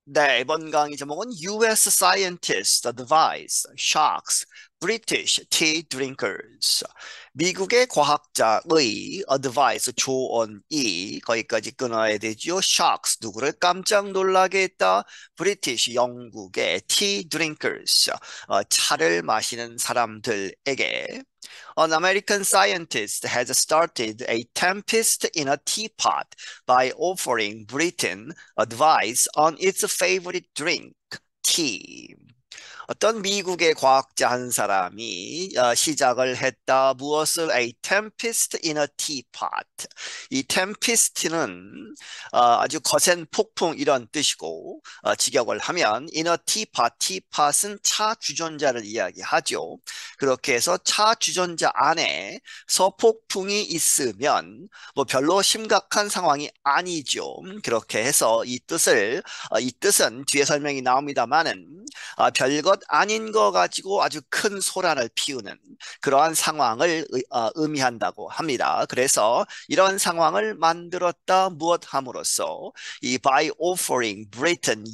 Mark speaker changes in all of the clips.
Speaker 1: 네, 이번 강의 제목은 US Scientists Advise Sharks British Tea Drinkers. 미국의 과학자의 advice, 조언이 거기까지 끊어야 되죠. Sharks, 누구를 깜짝 놀라게 했다. British, 영국의 tea drinkers, 차를 마시는 사람들에게 An American scientist has started a tempest in a teapot by offering Britain advice on its favorite drink, tea. 어떤 미국의 과학자 한 사람이 시작을 했다. 무엇을? A tempest in a teapot. 이 tempest는 아주 거센 폭풍 이런 뜻이고 직역을 하면 in a teapot, teapot은 차 주전자를 이야기하죠. 그렇게 해서 차 주전자 안에 서폭풍이 있으면 뭐 별로 심각한 상황이 아니죠. 그렇게 해서 이 뜻은 뒤에 설명이 나옵니다만은 별것 아닌 거 가지고 아주 큰 소란을 피우는 그러한 상황을 의미한다고 합니다. 그래서 이런 상황을 만들었다 무엇함으로써 이 by offering Britain,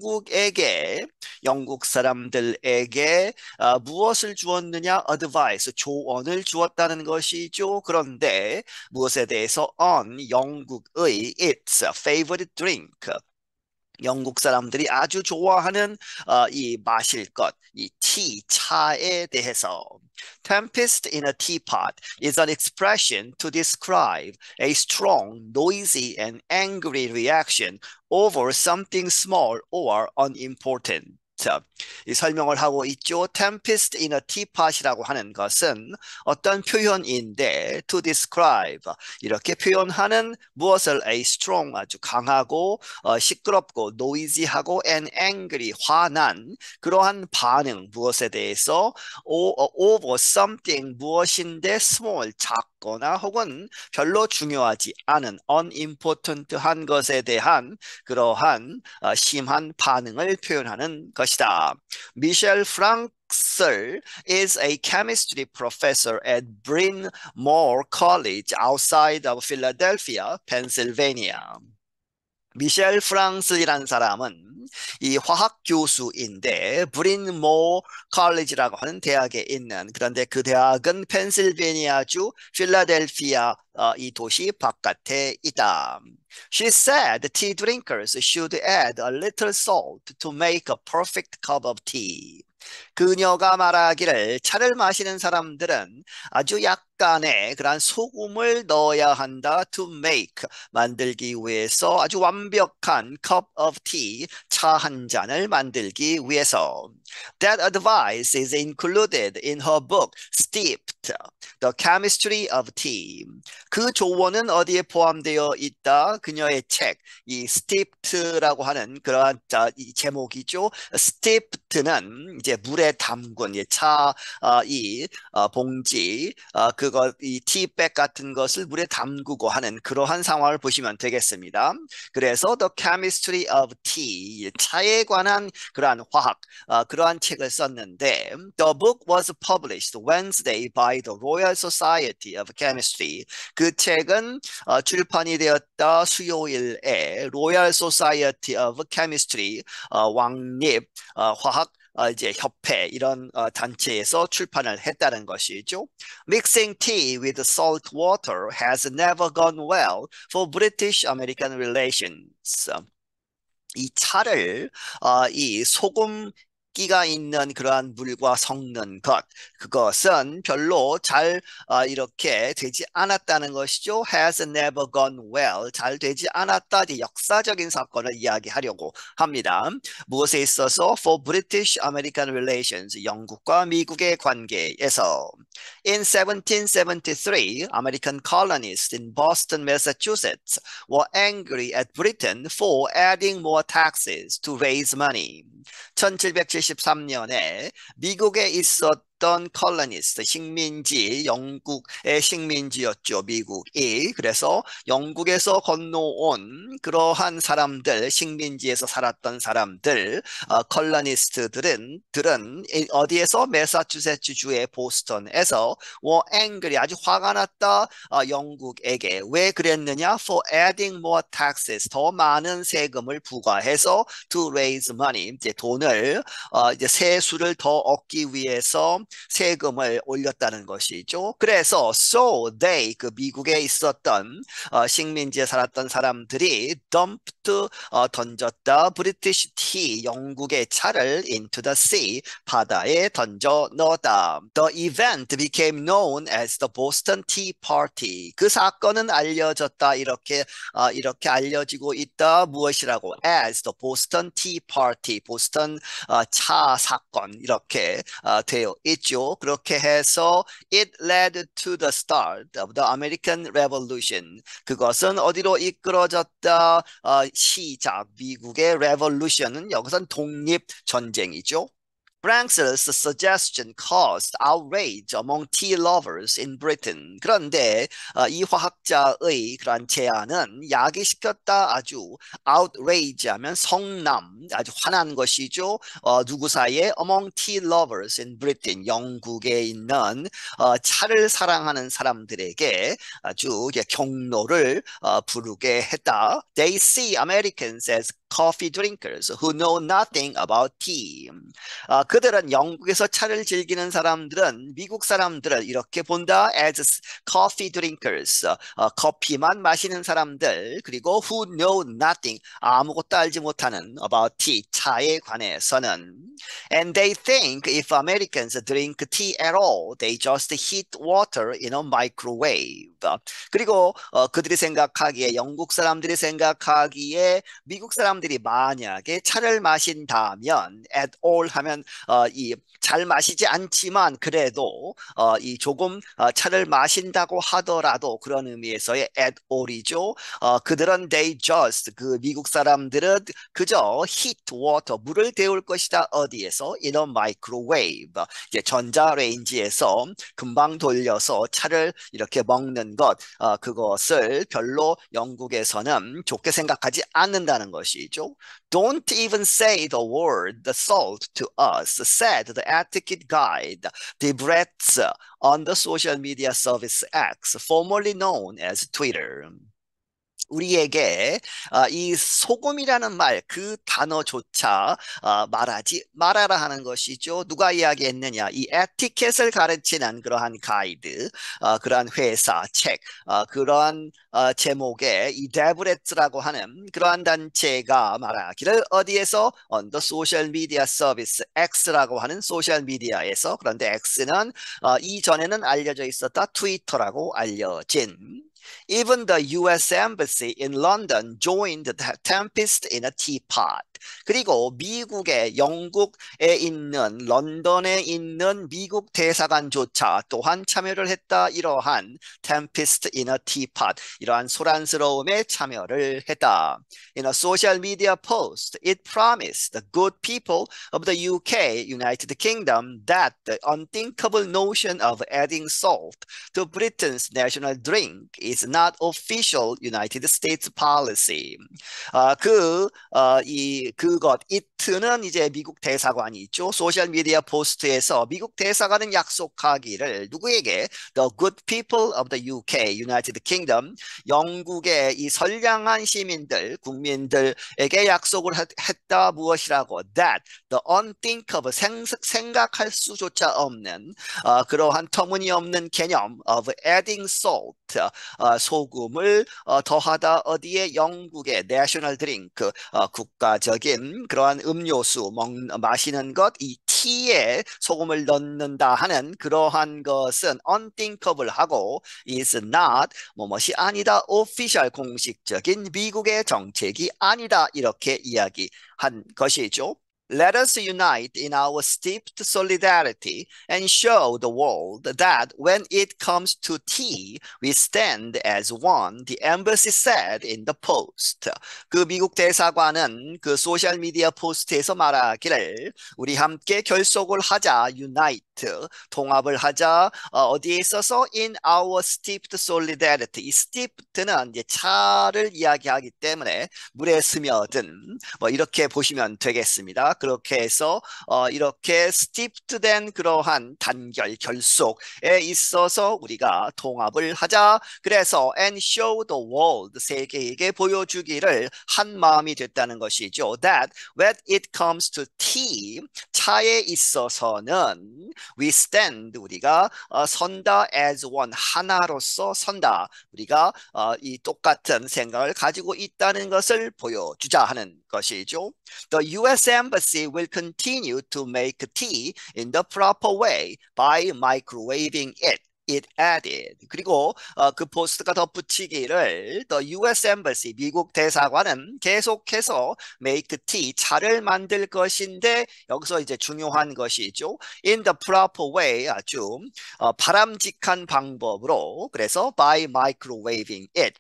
Speaker 1: 영국 사람들에게 무엇을 주었느냐? advice, 조언을 주었다는 것이죠. 그런데 무엇에 대해서? on, 영국의 its favorite drink, 영국 사람들이 아주 좋아하는 이 마실 것, 이 티, 차에 대해서. Tempest in a teapot is an expression to describe a strong, noisy, and angry reaction over something small or unimportant. 이 설명을 하고 있죠. Tempest in a teapot이라고 하는 것은 어떤 표현인데 to describe, 이렇게 표현하는 무엇을? A strong, 아주 강하고 시끄럽고 noisy하고 and angry, 화난 그러한 반응, 무엇에 대해서? over something, 무엇인데 small, 작거나 혹은 별로 중요하지 않은 unimportant한 것에 대한 그러한 심한 반응을 표현하는 것이다. 미셸 프랑셀 is a chemistry professor at Bryn Mawr College outside of Philadelphia, Pennsylvania. 미셸 프랑스이라는 사람은 이 화학 교수인데 브린모 컬리지라고 하는 대학에 있는, 그런데 그 대학은 펜실베니아주 필라델피아 이 도시 바깥에 있다. She said tea drinkers should add a little salt to make a perfect cup of tea. 그녀가 말하기를 차를 마시는 사람들은 아주 약간의 그런 소금을 넣어야 한다. To make, 만들기 위해서, 아주 완벽한 cup of tea, 차 한 잔을 만들기 위해서. That advice is included in her book Steeped, The Chemistry of Tea. 그 조언은 어디에 포함되어 있다? 그녀의 책, 이 Steeped라고 하는 그러한 이 제목이죠. Steeped는 이제 물에 담근 이 봉지, 그거 이 티백 같은 것을 물에 담그고 하는 그러한 상황을 보시면 되겠습니다. 그래서 The Chemistry of Tea, 차에 관한 그러한 화학, 그러한 책을 썼는데 The book was published Wednesday by the Royal Society of Chemistry. 그 책은 출판이 되었다 수요일에 Royal Society of Chemistry, 왕립 화학 이제 협회 이런 단체에서 출판을 했다는 것이죠. Mixing tea with salt water has never gone well for British-American relations. 이 차를 이 소금기가 있는 그러한 물과 섞는 것, 그것은 별로 잘 이렇게 되지 않았다는 것이죠. Has never gone well, 잘 되지 않았다. 역사적인 사건을 이야기하려고 합니다. 무엇에 있어서? For British-American relations, 영국과 미국의 관계에서. In 1773, American colonists in Boston, Massachusetts were angry at Britain for adding more taxes to raise money. 1773년에 미국에 있었던 있었던 컬러니스트, 식민지, 영국의 식민지였죠, 미국이. 그래서 영국에서 건너온 그러한 사람들, 식민지에서 살았던 사람들, 컬러니스트들은 어디에서 매사추세츠 주의 보스턴에서 were angry, 아주 화가 났다. 영국에게 왜 그랬느냐? For adding more taxes, 더 많은 세금을 부과해서 to raise money, 이제 돈을 이제 세수를 더 얻기 위해서 세금을 올렸다는 것이죠. 그래서 so they, 그 미국에 있었던 식민지에 살았던 사람들이 dumped, 던졌다. British tea, 영국의 차를 into the sea, 바다에 던져 넣었다. The event became known as the Boston Tea Party. 그 사건은 알려졌다. 이렇게 알려지고 있다. 무엇이라고? As the Boston Tea Party. 보스턴 차 사건, 이렇게 되어 있죠. 그렇게 해서 it led to the start of the American Revolution. 그것은 어디로 이끌어졌다? 시작, 미국의 revolution은 여기선 독립전쟁이죠. Frank's suggestion caused outrage among tea lovers in Britain. 그런데 이 화학자의 그러한 제안은 야기시켰다. 아주 outrage 하면 성남, 아주 화난 것이죠. 누구 사이에? Among tea lovers in Britain. 영국에 있는 차를 사랑하는 사람들에게 아주 경로를 부르게 했다. They see Americans as coffee drinkers who know nothing about tea. 그들은 영국에서 차를 즐기는 사람들은 미국 사람들을 이렇게 본다. As coffee drinkers, 커피만 마시는 사람들. 그리고 who know nothing, 아무것도 알지 못하는 about tea, 차에 관해서는. And they think if Americans drink tea at all, they just heat water in a microwave. 그리고 그들이 생각하기에, 영국 사람들이 생각하기에 미국 사람들이 만약에 차를 마신다면, at all 하면 이 잘 마시지 않지만 그래도 이 조금 차를 마신다고 하더라도 그런 의미에서의 at all이죠. 그들은 they just, 그 미국 사람들은 그저 heat water, 물을 데울 것이다. 어디에서? in a microwave, 이제 전자레인지에서 금방 돌려서 차를 이렇게 먹는 것, 그것을 별로 영국에서는 좋게 생각하지 않는다는 것이죠. Don't even say the word salt to us, said the etiquette guide, Debrett's on the social media service X, formerly known as Twitter. 우리에게 이 소금이라는 말, 그 단어조차 말하지 말아라 하는 것이죠. 누가 이야기했느냐? 이 에티켓을 가르치는 그러한 가이드, 그러한 회사, 책, 그러한 제목의 이 데브레츠라고 하는 그러한 단체가 말하기를 어디에서? On the social media service X라고 하는 소셜 미디어에서. 그런데 X는 이전에는 알려져 있었다. 트위터라고 알려진. Even the US Embassy in London joined the tempest in a teapot. 그리고 미국의, 영국에 있는, 런던에 있는 미국 대사관조차 또한 참여를 했다. 이러한 tempest in a teapot, 이러한 소란스러움에 참여를 했다. In a social media post, it promised the good people of the UK, United Kingdom, that the unthinkable notion of adding salt to Britain's national drink is not official United States policy. 그것, it는 이제 미국 대사관이 있죠. 소셜미디어 포스트에서 미국 대사관은 약속하기를 누구에게? The good people of the UK, United Kingdom, 영국의 이 선량한 시민들, 국민들에게 약속을 했다. 무엇이라고? That the unthinkable, 생각할 수조차 없는 그러한 터무니없는 개념 of adding salt, 소금을 더하다. 어디에? 영국의 내셔널 드링크, 국가적인 그러한 음료수, 마시는 것, 이 티에 소금을 넣는다 하는 그러한 것은 unthinkable 하고 is not, 뭐뭇이 아니다, official, 공식적인 미국의 정책이 아니다. 이렇게 이야기한 것이죠. Let us unite in our steeped solidarity and show the world that when it comes to tea, we stand as one, the embassy said in the post. 그 미국 대사관은 그 소셜미디어 포스트에서 말하기를 우리 함께 결속을 하자, unite, 통합을 하자. 어디에 있어서 in our steeped solidarity. 이 steeped는 이제 차를 이야기하기 때문에 물에 스며든 뭐 이렇게 보시면 되겠습니다. 그렇게 해서 이렇게 steeped된 그러한 단결 결속에 있어서 우리가 통합을 하자. 그래서 and show the world 세계에게 보여주기를 한 마음이 됐다는 것이죠. That when it comes to tea 차에 있어서는 we stand 우리가 선다 as one 하나로서 선다. 우리가 이 똑같은 생각을 가지고 있다는 것을 보여주자 하는 것이죠. The U.S. Embassy will continue to make tea in the proper way by microwaving it. It added. 그리고 그 포스트가 덧붙이기를 The U.S. Embassy, 미국 대사관은 계속해서 make tea, 차를 만들 것인데 여기서 이제 중요한 것이죠. In the proper way, 아주 바람직한 방법으로 그래서 by microwaving it,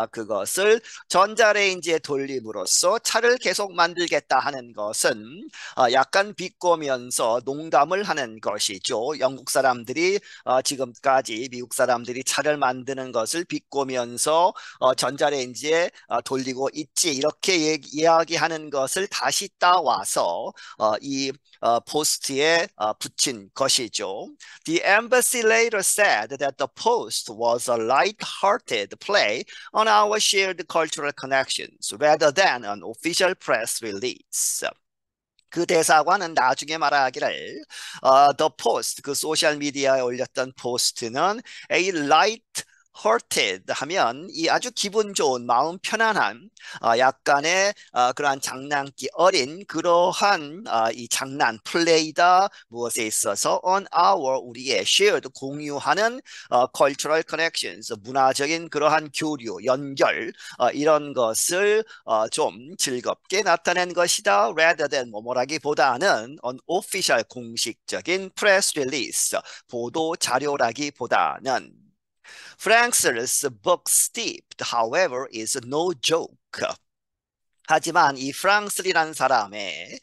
Speaker 1: 그것을 전자레인지에 돌림으로써 차를 계속 만들겠다 하는 것은 약간 비꼬면서 농담을 하는 것이죠. 영국 사람들이 지금까지 미국 사람들이 차를 만드는 것을 비꼬면서 전자레인지에 돌리고 있지 이렇게 이야기하는 것을 다시 따와서 이 포스트에 붙인 것이죠. The embassy later said that the post was a light-hearted play on our shared cultural connections rather than an official press release. 그 대사관은 나중에 말하기를 The Post, 그 소셜미디어에 올렸던 포스트는 a light hearted 하면 이 아주 기분 좋은 마음 편안한 약간의 그러한 장난기 어린 그러한 이 장난 플레이다 무엇에 있어서 on our 우리의 shared 공유하는 cultural connections 문화적인 그러한 교류 연결 이런 것을 좀 즐겁게 나타낸 것이다 rather than 뭐뭐라기보다는 on official 공식적인 press release 보도 자료라기보다는 Frank's book Steeped, however, is no joke. 하지만 이 프랑스리라는 사람의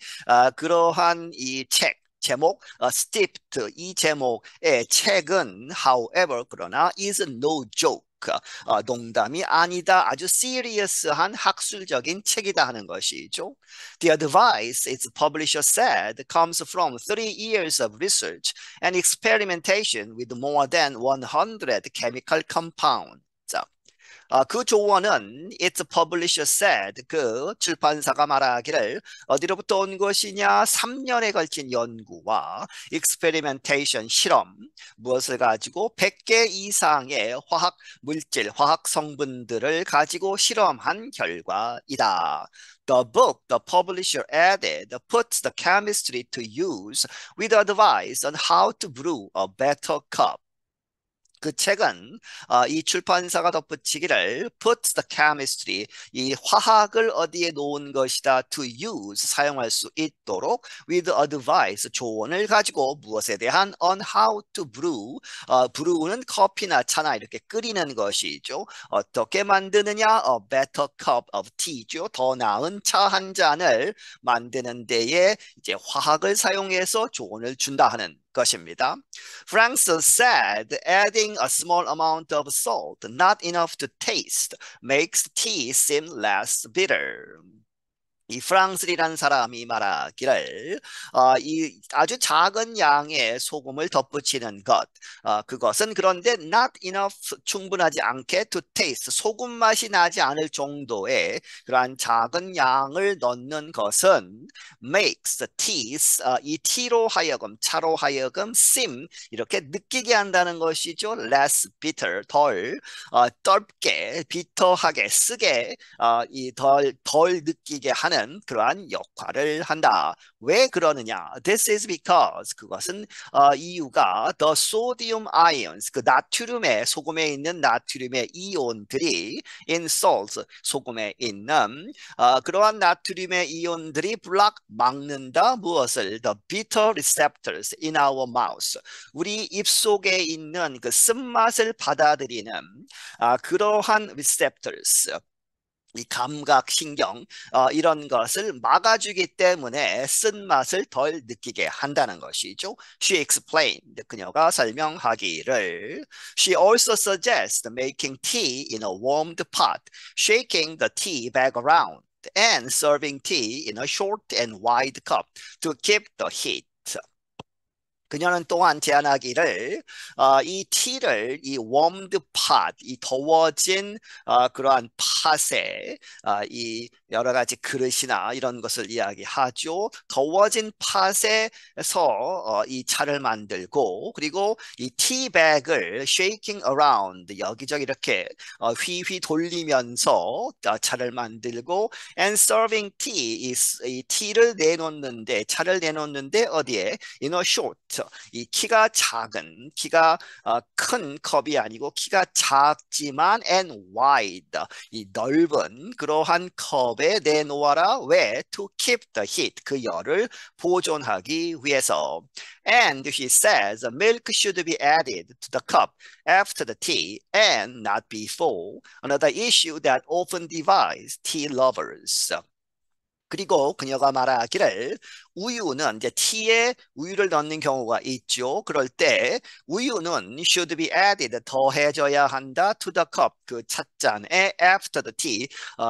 Speaker 1: 그러한 이 책, 제목, Steeped, 이 제목의 책은, however, 그러나 is no joke. 농담이 아니다. 아주 serious한 학술적인 책이다 하는 것이죠. The advice, its publisher said, comes from 30 years of research and experimentation with more than 100 chemical compounds. 그 조언은 its publisher said 그 출판사가 말하기를 어디로부터 온 것이냐 3년에 걸친 연구와 experimentation 실험 무엇을 가지고 100개 이상의 화학 물질 화학 성분들을 가지고 실험한 결과이다. The book the publisher added puts the chemistry to use with advice on how to brew a better cup. 그 책은 이 출판사가 덧붙이기를 put the chemistry 이 화학을 어디에 놓은 것이다 to use 사용할 수 있도록 with advice 조언을 가지고 무엇에 대한 on how to brew brew는 커피나 차나 이렇게 끓이는 것이죠. 어떻게 만드느냐 a better cup of tea죠. 더 나은 차 한 잔을 만드는 데에 이제 화학을 사용해서 조언을 준다 하는 것입니다. Franks said adding a small amount of salt, not enough to taste, makes tea seem less bitter. 이 프랑스리라는 사람이 말하기를 이 아주 작은 양의 소금을 덧붙이는 것 그것은 그런데 not enough 충분하지 않게 to taste 소금 맛이 나지 않을 정도의 그러한 작은 양을 넣는 것은 makes the tea 이 tea로 하여금 차로 하여금 seem 이렇게 느끼게 한다는 것이죠. less bitter 덜 떫게 비터하게 쓰게 이 덜 느끼게 하는 그러한 역할을 한다. 왜 그러느냐? This is because 그것은 이유가 the sodium ions 그 나트륨의 소금에 있는 나트륨의 이온들이 in salt 소금에 있는 그러한 나트륨의 이온들이 block 막는다 무엇을 the bitter receptors in our mouth 우리 입속에 있는 그 쓴맛을 받아들이는 그러한 receptors 이 감각, 신경 이런 것을 막아주기 때문에 쓴맛을 덜 느끼게 한다는 것이죠. She explained. 그녀가 설명하기를 She also suggests making tea in a warmed pot, shaking the tea bag around, and serving tea in a short and wide cup to keep the heat. 그녀는 또한 제안하기를 이 티를 이 warmed pot, 이 더워진 그러한 팥에 이 여러 가지 그릇이나 이런 것을 이야기하죠. 더워진 팥에서 이 차를 만들고 그리고 이 티백을 shaking around 여기저기 이렇게 휘휘 돌리면서 차를 만들고 and serving tea 이 티를 내놓는데 차를 내놓는데 어디에 in a short 이 키가 작은 키가 큰 컵이 아니고 키가 작지만 and wide 이 넓은 그러한 컵에 내놓아라 왜 to keep the heat 그 열을 보존하기 위해서 and she says milk should be added to the cup after the tea and not before another issue that often divides tea lovers 그리고 그녀가 말하기를 우유는 이제 티에 우유를 넣는 경우가 있죠. 그럴 때 우유는 should be added 더해져야 한다 to the cup 그 찻잔에 after the tea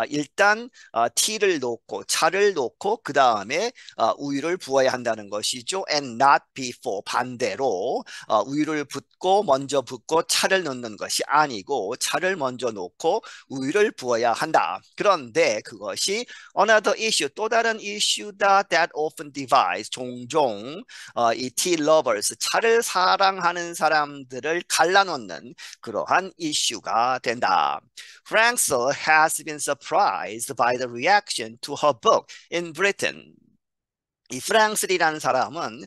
Speaker 1: 일단 티를 놓고 차를 놓고 그 다음에 우유를 부어야 한다는 것이죠. and not before 반대로 우유를 붓고 먼저 붓고 차를 넣는 것이 아니고 차를 먼저 놓고 우유를 부어야 한다. 그런데 그것이 another issue 또 다른 이슈다 that often divides 종종 이 tea lovers 차를 사랑하는 사람들을 갈라놓는 그러한 이슈가 된다. Franzel has been surprised by the reaction to her book in Britain. 이 프랑스리라는 사람은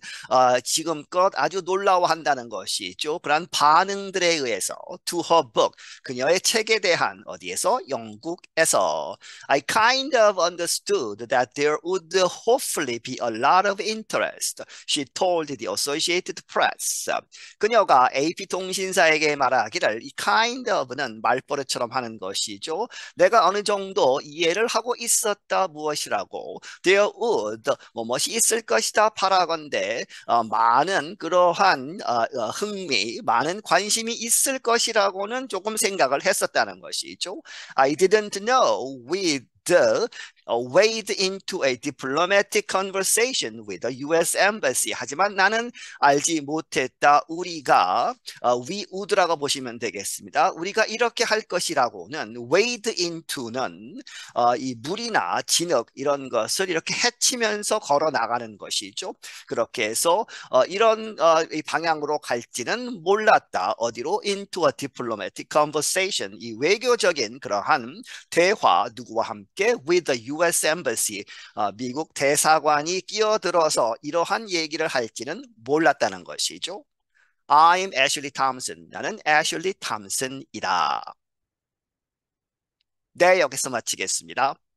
Speaker 1: 지금껏 아주 놀라워한다는 것이죠. 그러한 반응들에 의해서 to her book, 그녀의 책에 대한 어디에서? 영국에서 I kind of understood that there would hopefully be a lot of interest, she told the Associated Press. 그녀가 AP통신사에게 말하기를 이 kind of는 말버릇처럼 하는 것이죠. 내가 어느 정도 이해를 하고 있었다 무엇이라고 there would 무엇이 있을 것이다 바라건대 많은 그러한 흥미, 많은 관심이 있을 것이라고는 조금 생각을 했었다는 것이죠. I didn't know with wade into a diplomatic conversation with the U.S. Embassy. 하지만 나는 알지 못했다. 우리가 we would라고 보시면 되겠습니다. 우리가 이렇게 할 것이라고는 wade into는 이 물이나 진흙 이런 것을 이렇게 헤치면서 걸어 나가는 것이죠. 그렇게 해서 이런 이 방향으로 갈지는 몰랐다. 어디로? into a diplomatic conversation. 이 외교적인 그러한 대화 누구와 함께 with the U.S. Embassy 미국 대사관이 끼어들어서 이러한 얘기를 할지는 몰랐다는 것이죠. I'm Ashley Thompson. 나는 애슐리 탐슨이다. 네, 여기서 마치겠습니다.